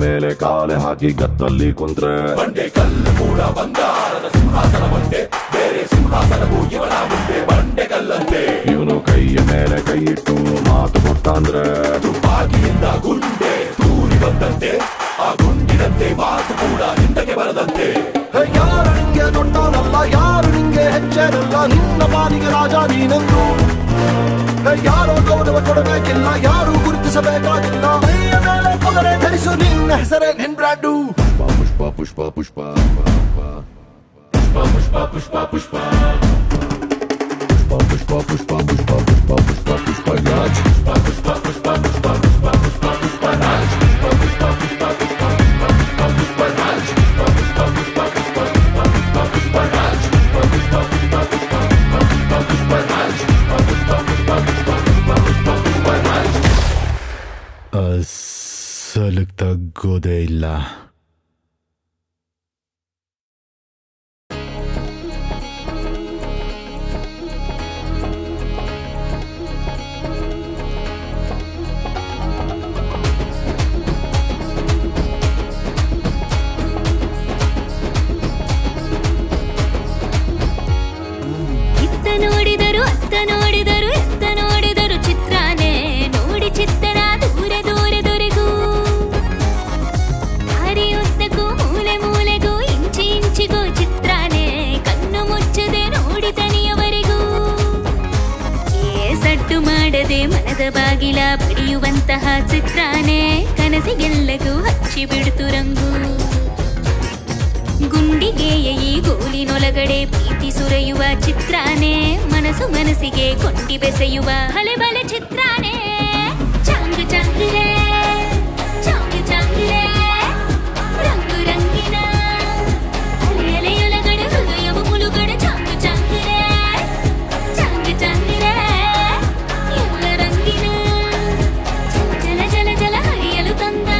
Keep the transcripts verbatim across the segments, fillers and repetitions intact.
ಮೇಲೆ ಕಾಲೆ ಹಾಕಿ ಗತ್ತಲ್ಲಿ ಕುಂತ್ರೆ ಬಂಡೆ ಕಲ್ಲು ಕೂಡ ಬಂಗಾರದ ಸಿಂಹಾಸನವಂತೆ, ಬೇರೆ ಸಿಂಹಾಸನವು ಇವನ ಮುಂದೆ ಬಂಡೆ ಕಲ್ಲಂತೆ. ಇವನು ಕೈಯ ಮೇಲೆ ಕೈ ಇಟ್ಟು ಮಾತು ಕೊಟ್ಟಾಂದ್ರೆ ತುಪ್ಪಾಗಿಯಿಂದ ಗುಂಡೆ ತೂರಿ ಬಂದಂತೆ, ಆ ಗುಂಡಿನಂತೆ ಮಾತು ಕೂಡ ಹಿಂದಕ್ಕೆ ಬರದಂತೆ. ಯಾರು ನಿಂಗೆ ದೊಡ್ಡವನಲ್ಲ, ಯಾರು ನಿಂಗೆ ಹೆಚ್ಚೇನಲ್ಲ, ನಿನ್ನ ಪಾಲಿಗೆ ರಾಜ ನೀನೆಂದು. ಯಾರೋ ಗೌರವ ಕೊಡಬೇಕಿಲ್ಲ, ಯಾರು ಗುರುತಿಸಬೇಕಾಗಿಲ್ಲ, ಮೈಯ ಮೇಲೆ ಪೊಗರೆ ಧರಿಸು, ನಿನ್ನ ಹೆಸರೇ ನಿನ್ ಬ್ರ್ಯಾಂಡು. ಪುಷ್ಪ ಪುಷ್ಪ ಪುಷ್ಪ ಪುಷ್ಪ ಪುಷ್ಪ ಪುಷ್ಪ ಪುಷ್ಪ ಪುಷ್ಪ ಪುಷ್ಪ ಪುಷ್ಪ ಪುಷ್ಪ ಪುಷ್ಪ ಪುಷ್ಪ ರಾಜ್ ಪುಷ್ಪ ಪುಷ್ಪ ಪುಷ್ಪ ಪುಷ್ಪ ಪುಷ್ಪ ಪುಷ್ಪ ಪುಷ್ಪ ರಾಜ್ ಪುಷ್ಪ ಪುಷ್ಪ ಪುಷ್ಪ ಪುಷ್ಪ ಪುಷ್ಪ ಪುಷ್ಪ ರಾಜ್ ಪುಷ್ಪ ಪುಷ್ಪ ಪುಷ್ಪ ಪುಷ್ಪ ಪುಷ್ಪ ಪುಷ್ಪ ರಾಜ್ ಪುಷ್ಪ ಪುಷ್ಪ ಪುಷ್ಪ ಪುಷ್ಪ ಪುಷ್ಪ ಪುಷ್ಪ ರಾಜ್ ಪುಷ್ಪ ಪುಷ್ಪ ಪುಷ್ಪ ಪುಷ್ಪ ಪುಷ್ಪ ಪುಷ್ಪ ರಾಜ್. ಅಸಲು ತಗ್ಗೋದೇ ಇಲ್ಲ. ನೋಡಿದರು ಅತ್ತ ನೋಡಿದರು ಎತ್ತ ನೋಡಿದರು ಚಿತ್ರಾನೇ ನೋಡಿ ಚಿತ್ತನ ದೂರ ದೂರದವರೆಗೂ, ದಾರಿಯುದ್ದಕ್ಕೂ ಮೂಲೆ ಮೂಲೆಗೂ ಇಂಚಿ ಇಂಚಿಗೂ ಚಿತ್ರಾನೇ ಕಣ್ಣು ಮುಚ್ಚದೆ ನೋಡಿ ತನಿಯವರೆಗೂ. ಏ ಸಡ್ಡು ಮಾಡದೆ ಮನದ ಬಾಗಿಲ ಬಡಿಯುವಂತಹ ಚಿತ್ರಾನೇ ಕನಸಿಗೆಲ್ಲಗೂ ಹಚ್ಚಿ ಬಿಡ್ತು ರಂಗು. ಗುಂಡಿಗೆಯ ಈ ಗೋಲಿನೊಳಗಡೆ ಪ್ರೀತಿ ಸುರೆಯುವ ಚಿತ್ರಾನೇ ಮನಸ್ಸು ಮನಸ್ಸಿಗೆ ಕೊಂಡಿ ಬೆಸೆಯುವ ಹಳೆ ಬಲೆ ಚಿತ್ರಾನೇ. ಚಾಂಗ್ ಚಾಂಗ್ರೆ ಚಾಂಗ್ ಚಾಂಗ್ರೆ ರಂಗು ರಂಗಿನ ಅಲೆ ಅಲೆಯೊಳಗಡೆ ಹೃದಯವು ಮುಳುಗಡೆ. ಚಾಂಗ್ ಚಾಂಗ್ರೆ ಚಾಂಗ್ ಚಾಂಗ್ರೆ ಎಲ್ಲ ರಂಗಿನ ಜಲ ಜಲ ಜಲ ಹರಿಯಲು ತಂದನ.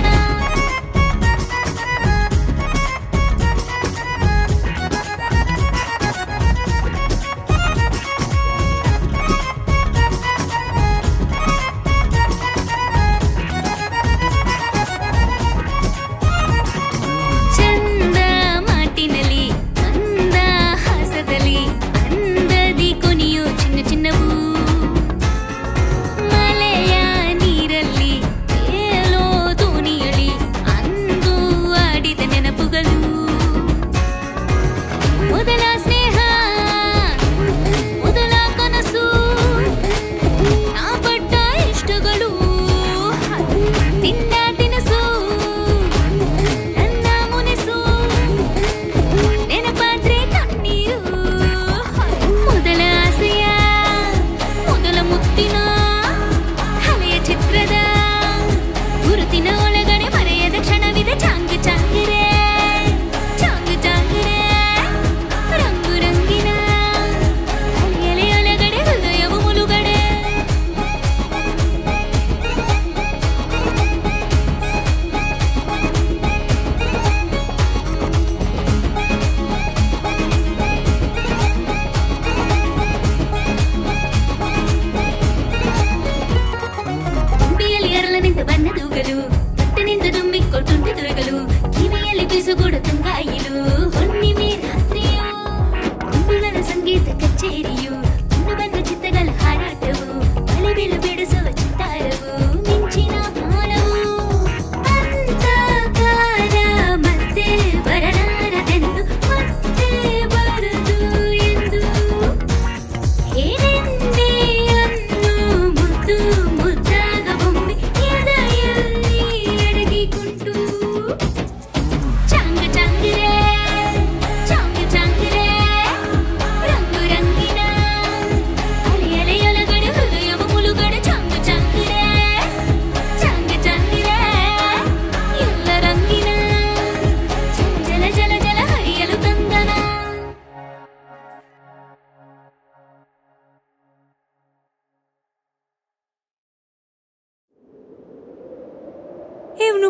ಇವನು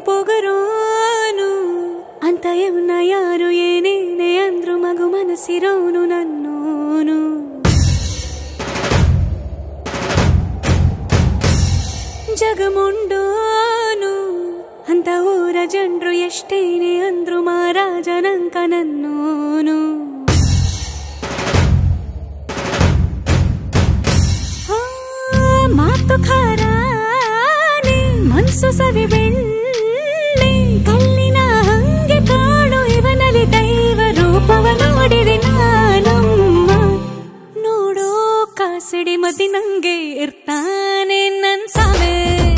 ಪೊಗರೋನು ಅಂತ ಇವನ ಯಾರು ಏನೇನೆ ಅಂದ್ರು ಮಗು ಮನಸ್ಸಿರೋನು ನನ್ನೋನು. ಜಗಮುಂಡೋನು ಅಂತ ಊರ ಜನರು ತನಕ ನನ್ನೋನು ಮಾತು ಖಾರ ಮನ್ಸು ಸವಿ ಬೆಳ್ಳಿ ಕಲ್ಲಿನ ಹಂಗೆ ಕಾಣು ಇವನಲ್ಲಿ ದೈವ ರೂಪವ ನೋಡಿದೆ ನಾನಮ್ಮ ನೋಡೋ ಕಾಸಡಿ ಮದಿ ನಂಗೆ ಇರ್ತಾನೆ ನನ್ ಸಾಮೆ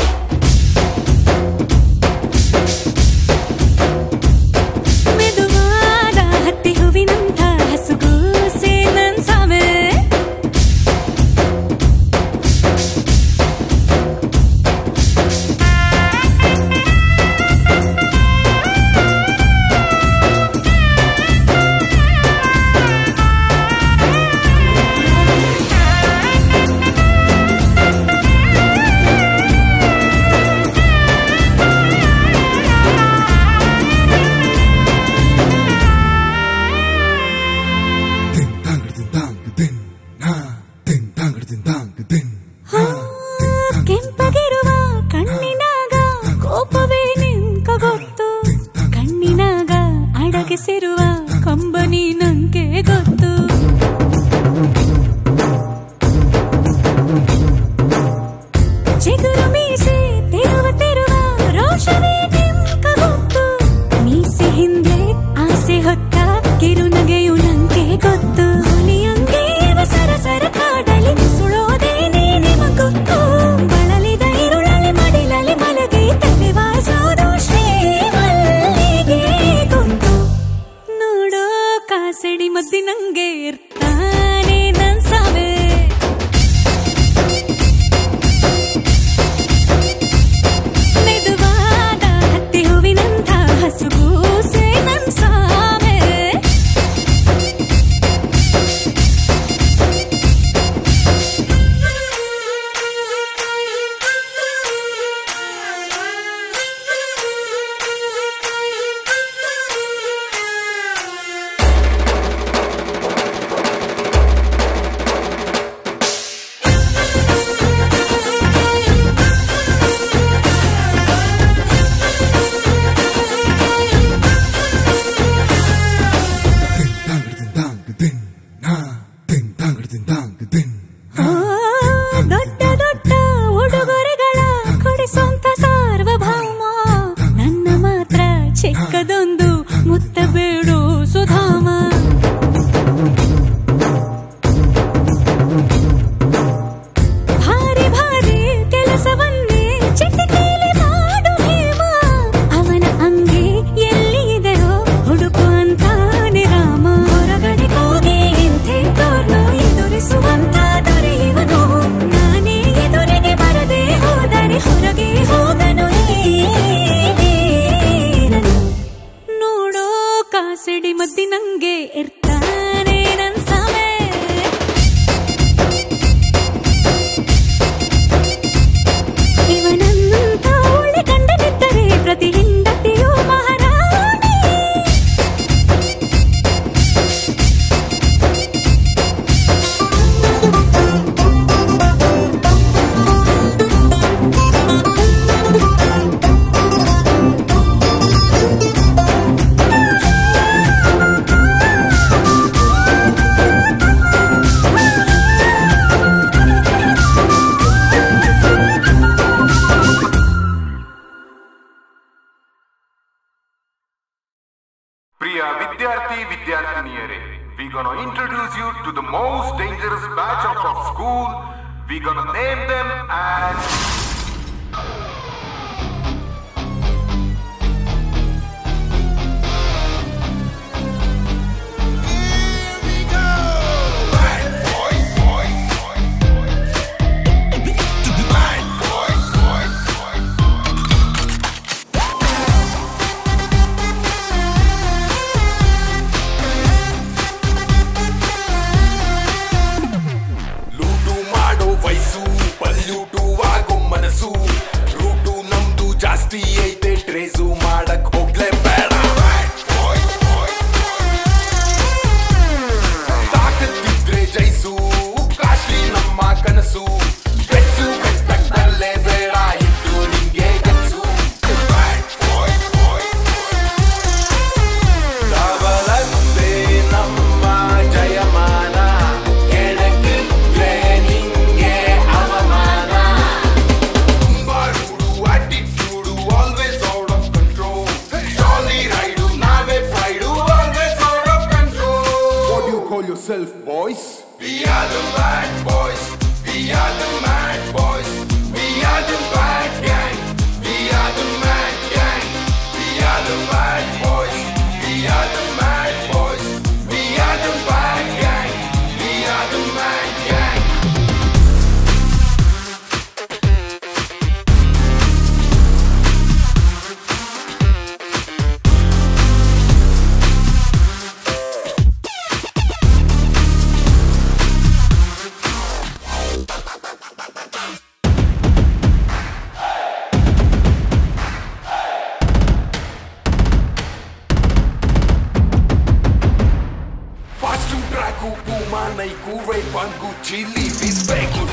ಮೆದುವಾದ ಹತ್ತಿ ಹೂವಿನಂಥ ಹಸುಗೂಸೆ ನನ್ ಸಾಮೆ ಕೆಂಪಗಿರುವ ಕಣ್ಣಿನಾಗ ಕೋಪವೇ ನಿಂಕ ಗೊತ್ತು ಕಣ್ಣಿನಾಗ ಅಡಗಿಸಿರುವ ಕಂಬನಿ ನಂಗೆ ಗೊತ್ತು ಚಿಗುರು ಮೀಸೆ ತಿರುವ ತಿರುವ ರೋಷವೇ ನಿಂಕ ಗೊತ್ತು ಮೀಸೆ ಹಿಂದೆ ಆಸೆ ಹೊತ್ತ ಕಿರುನಗೆಯು ನಂಗೆ ಗೊತ್ತು ಹುಲಿಯಂಗೆ ಸರ ಸರ ಕಾಡಲಿ ಸುಳೋದೇನೆ ನಿಮಗೊತ್ತು ಬಳಲಿದ ಇರುಳಲಿ ಮಡಿಲಲಿ ಮಲಗಿ ತಲೆ ವಾಸೋದು ಶ್ರೀಮಲ್ಲಿಗೆ ಗೊತ್ತು ನೋಡೋ ಕಾಸಡಿ ಮದ್ದಿ ನಂಗೆ ಇರ್ತಾನೆ ನನ್ ಸಾವೆ ಮೆದುವಾದ ಹತ್ತಿ ಹೂವಿನಂಥ ಹಸುಗೂಸೆ ನನ್ ಸಾವೆ ದೊಡ್ಡ ದೊಡ್ಡ ಉಡುಗೊರೆಗಳ ಕೊಡಿಸೋಂತ ಸಾರ್ವಭೌಮ ನನ್ನ ಮಾತ್ರ ಚಿಕ್ಕದೊಂದು ಮುತ್ತ ಬೇಡು ಸುಧಾಮ ಭಾರಿ ಭಾರಿ ಕೆಲಸವನ್ನೇ ಚಿಟಿಕೆಯಲ್ಲಿ ಮಾಡು ಹೇಮ ಅವನ ಅಂಗಿ ಎಲ್ಲಿ ಇದೆಯೋ ಹುಡುಕು ಅಂತಾನೆ ರಾಮ ಹೊರಗಡೆ ಹೋಗಿ ಇಂಥೆಂತೋರ್ನು ಎದುರಿಸುವಂತ ದೊರೆಯುವನು ನಾನೇ ಎದುರಿಗೆ ಬರದೆ ಹೋದರೆ ಹೊರಗೆ ಹೋಗನು ನೋಡೋ ಕಾಸಡಿ ಮದ್ದಿ ನಂಗೆ ಇರ್ತಾನೆ ನನ್ ಸಾಮೆ ಇವನಂತ ಒಳ್ಳೆ ಕಂಡನಿದ್ದರೆ ಪ್ರತಿ ಹೆಂಡತಿಯೂ ಮಹಾರಾಣಿ Priya Vidyarthi Vidyarthiniyare, we gonna introduce you to the most dangerous batch of our school. We gonna name them as ಲೂಟು ಮಾಡೋ ವಯಸ್ಸು ಪಲ್ಯೂಟು ಆಗೋ yourself, boys? We are the bad boys. We are the mad boys. We are the bad gang. We are the mad gang. We are the bad boys. We are the mad boys. We are the bad gang. We are the mad gang. Chili, fish, bacon.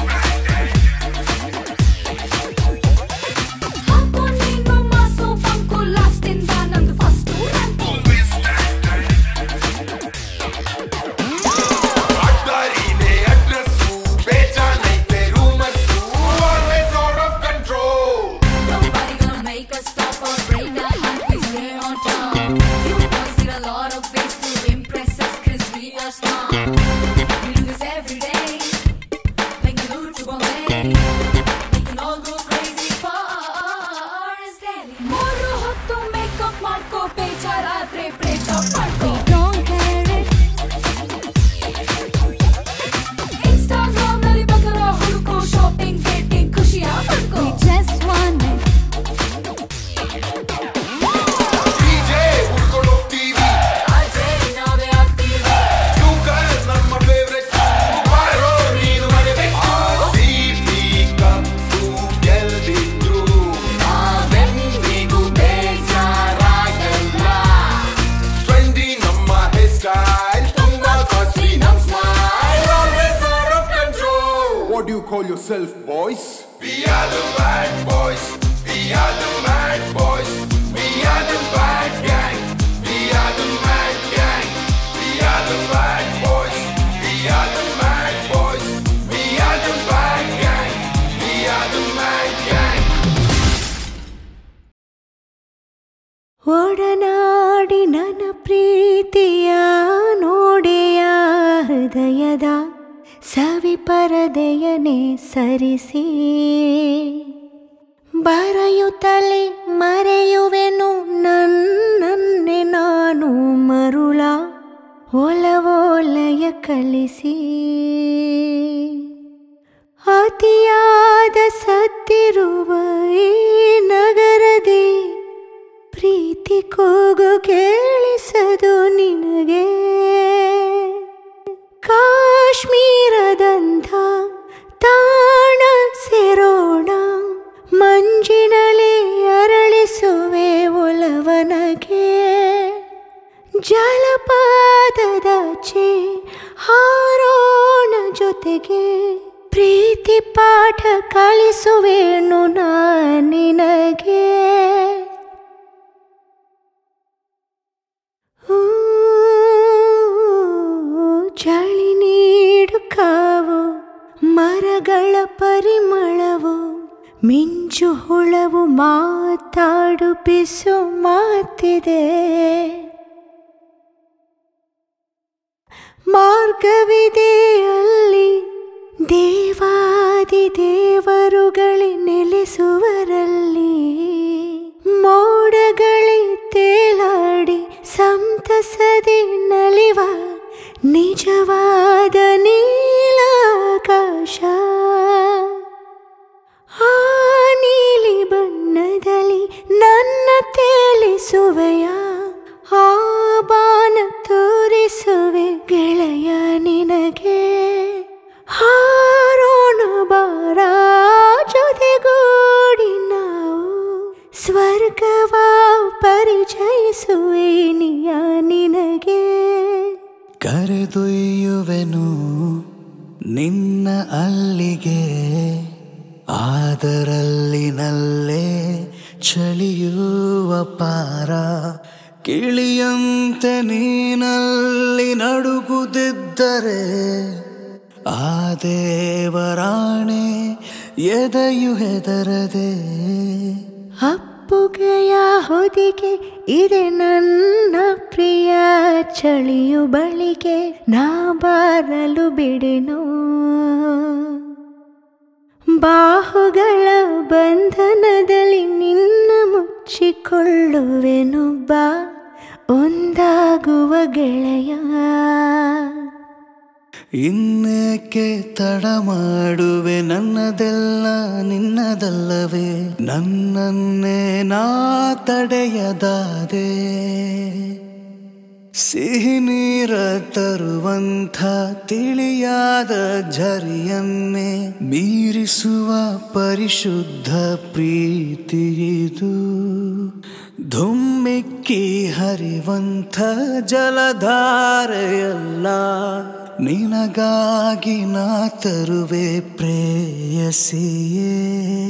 What do you call yourself, boys? We are the bad boys. We are the mad boys. We are the bad gang. We are the mad gang. We are the bad boys. We are the mad boys. We are the bad gang. We are the mad gang. ಒಡನಾಡಿ ನನ್ನ ಪ್ರೀತಿಯ ನೋಡೆಯ ಹೃದಯದ ಸವಿ ಪರದೆಯನೆ ಸರಿಸಿ ಬರೆಯುತ್ತಲೇ ಮರೆಯುವೆನು ನನ್ನನ್ನೇ ನಾನು ಮರುಳ ಒಲವೋಲಯ ಕಲಿಸಿ ಅತಿಯಾದ ಸತ್ತಿರುವ ಈ ನಗರದಿ ಪ್ರೀತಿ ಕೂಗು ಕೇಳಿಸದು ನಿನಗೆ ಕಾಶ್ಮೀರದಂಥ ತಾಣ ಸೇರೋಣ ಮಂಜಿನಲಿ ಅರಳಿಸುವೆ ಒಲವನಗೆ ಜಲಪಾತದಾಚೆ ಹಾರೋಣ ಜೊತೆಗೆ ಪ್ರೀತಿ ಪಾಠ ಕಲಿಸುವೆನು ನಾನಿನಗೆ ಚಳಿ ನೀಡು ಕಾವು ಮರಗಳ ಪರಿಮಳವು ಮಿಂಚು ಹುಳವು ಮಾತಾಡು ಬಿಸು ಮಾತಿದೆ ಮಾರ್ಗವಿದೆ ಅಲ್ಲಿ ದೇವಾದಿ ದೇವರುಗಳೇ ನೆಲೆಸುವರಲ್ಲಿ ಮೋಡಗಳೇ ತೇಲಾಡಿ ಸಂತಸದಿ ನಲಿವ ನಿಜವಾದ ನೀಲಾಕಾಶ ಆ ನೀಲಿ ಬಣ್ಣದಲ್ಲಿ ನನ್ನ ತೇಲಿಸುವೆಯ ಆ ಬಾನ ತೋರಿಸುವೆ ಗೆಳೆಯ ನಿನಗೆ ಹಾರೋಣ ಬಾರ ಜೊತೆಗೂಡಿ ನಾವು ಸ್ವರ್ಗವ ಪರಿಚಯಿಸುವೆ ನಿಯ ನಿನಗೆ ಕರೆದೊಯ್ಯುವೆನು ನಿನ್ನ ಅಲ್ಲಿಗೆ ಆದರಲ್ಲಿನಲ್ಲೇ ಚಳಿಯುವ ಪಾರ ಕಿಳಿಯಂತೆ ನೀನಲ್ಲಿ ನಡುಗುತ್ತಿದ್ದರೆ ಆ ದೇವರಾಣೆ ಎದೆಯು ಹೆದರದೆ ಅಪ್ಪ ಅಪ್ಪುಗೆಯ ಹೊದಿಗೆ ಇದೆ ನನ್ನ ಪ್ರಿಯ ಚಳಿಯು ಬಳಿಗೆ ನಾ ಬಾರಲು ಬಿಡೆನು ಬಾಹುಗಳ ಬಂಧನದಲ್ಲಿ ನಿನ್ನ ಮುಚ್ಚಿಕೊಳ್ಳುವೆನು ಬಾ ಒಂದಾಗುವ ಗೆಳೆಯ ಇನ್ನೇಕೆ ತಡ ಮಾಡುವೆ ನನ್ನದೆಲ್ಲ ನಿನ್ನದಲ್ಲವೇ ನನ್ನನ್ನೇ ನಾ ತಡೆಯದಾದೆ ಸಿಹಿ ನೀರ ತರುವಂಥ ತಿಳಿಯಾದ ಝರಿಯನ್ನೇ ಮೀರಿಸುವ ಪರಿಶುದ್ಧ ಪ್ರೀತಿಯಿದು ಧುಮ್ಮಿಕ್ಕಿ ಹರಿವಂಥ ಜಲಧಾರೆಯಲ್ಲ ನಿನಗಾಗಿ ನಾ ತರುವೆ ಪ್ರೇಯಸಿಯೇ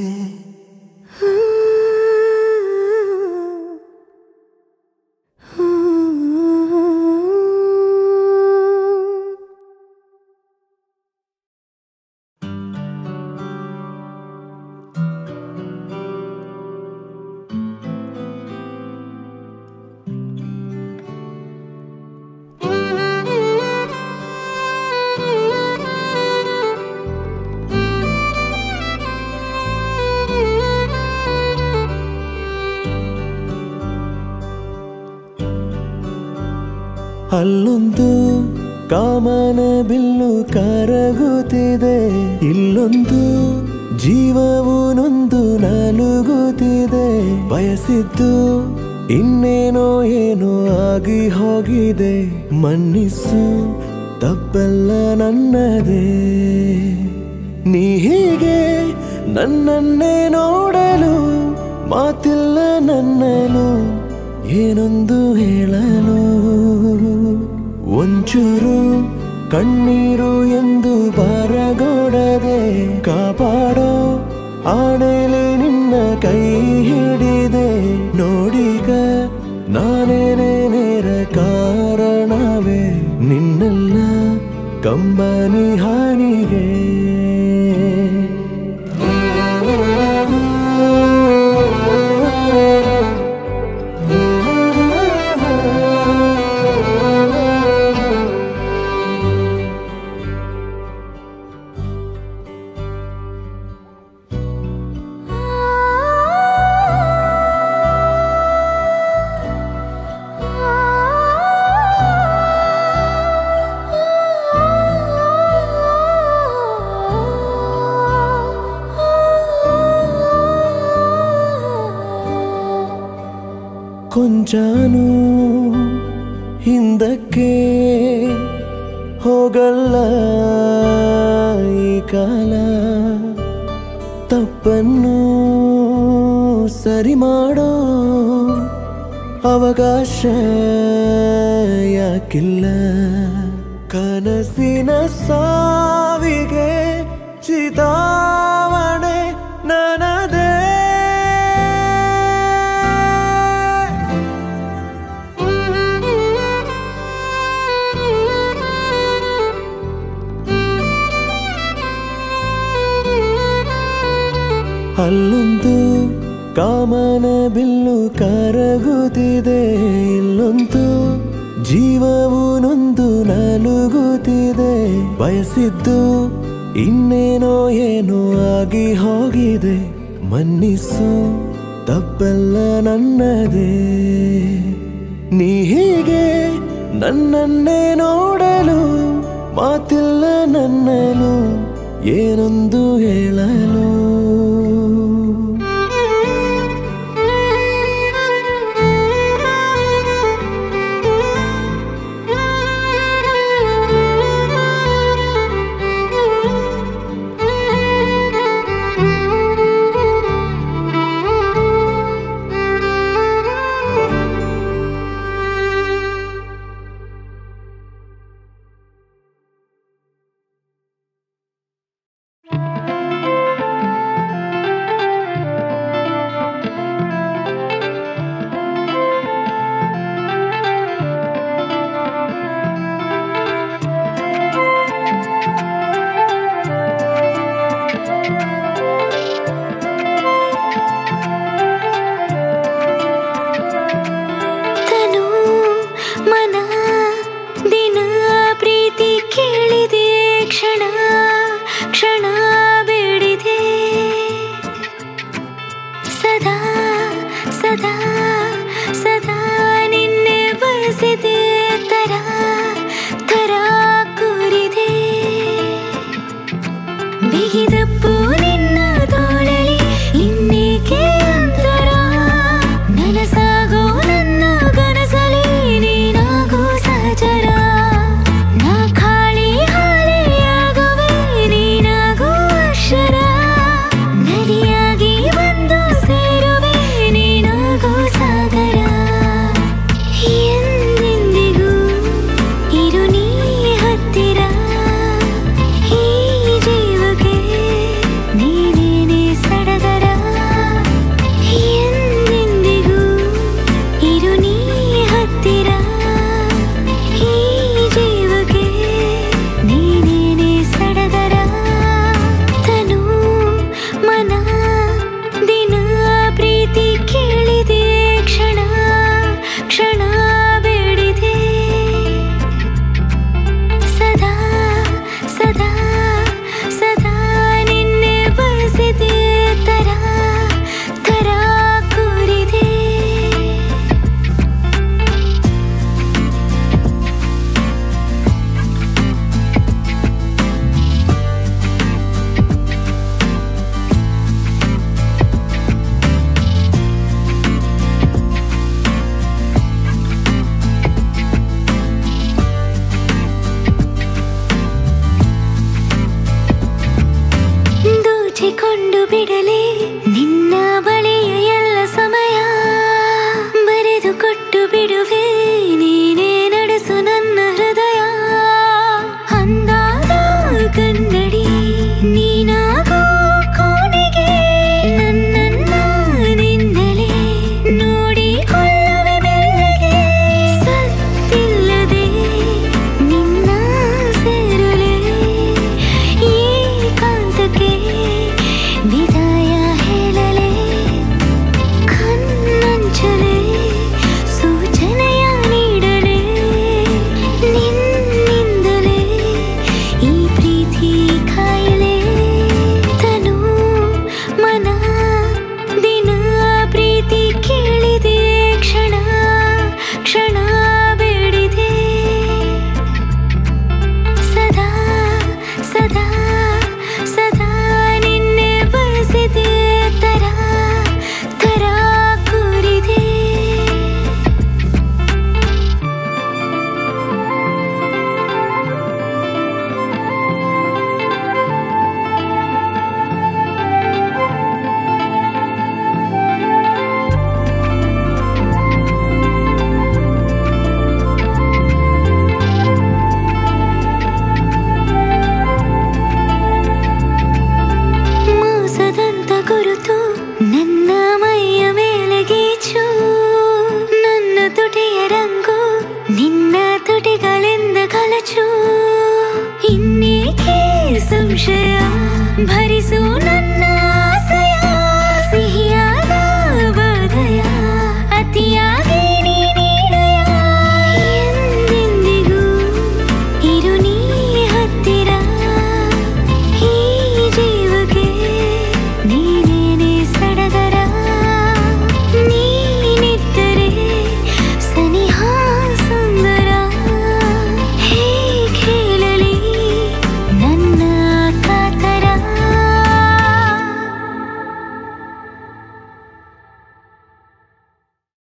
ಅಲ್ಲೊಂದು ಕಾಮನ ಬಿಲ್ಲು ಕರಗುತ್ತಿದೆ ಇಲ್ಲೊಂದು ಜೀವವು ನೊಂದು ನಲುಗುತ್ತಿದೆ ಬಯಸಿದ್ದು ಇನ್ನೇನೋ ಏನೋ ಆಗಿ ಹೋಗಿದೆ ಮನ್ನಿಸು ತಪ್ಪೆಲ್ಲ ನನ್ನದೇ ನೀ ಹೀಗೆ ನನ್ನನ್ನೇ ನೋಡಲು ಮಾತಿಲ್ಲ ನನ್ನಲು ಏನೊಂದು ಹೇಳಲು ಒಂಚೂರು ಕಣ್ಣೀರು ಎಂದು ಬರಗೊಡದೆ ಕಾಪಾಡೋ ಆಣೆಲೆ ನಿನ್ನ ಕೈ ಹಿಡಿದೆ ನೋಡಿಗ ನಾನೇನೇ ನೇರ ಕಾರಣವೇ ನಿನ್ನೆಲ್ಲ ಕಂಬನಿ ಹಾನಿಗೆ ಕೊಂಚನೂ ಹಿಂದಕ್ಕೆ ಹೋಗಲ್ಲ ಈ ಕಾಲ ತಪ್ಪನ್ನು ಸರಿ ಮಾಡೋ ಅವಕಾಶ ಯಾಕಿಲ್ಲ ಕನಸಿನ ಸಾವಿಗೆ ಚಿತಾವಣೆ ನನದೇ ಅಲ್ಲೊಂದು ಕಾಮನ ಬಿಲ್ಲು ಕರಗುತ್ತಿದೆ ಇಲ್ಲೊಂದು ಜೀವವು ನೊಂದು ನಲುಗುತ್ತಿದೆ ಬಯಸಿದ್ದು ಇನ್ನೇನೋ ಏನೋ ಆಗಿ ಹೋಗಿದೆ ಮನ್ನಿಸು ತಪ್ಪೆಲ್ಲ ನನ್ನದೇ ನೀ ಹೀಗೆ ನನ್ನನ್ನೇ ನೋಡಲು ಮಾತಿಲ್ಲ ನನ್ನಲು ಏನೊಂದು ಹೇಳಲು ನಿನ್ನ ತುಟಿಗಳೆಂದ ಕಲಚು ಇನ್ನೇಕೆ ಸಂಶಯ ಭರಿಸು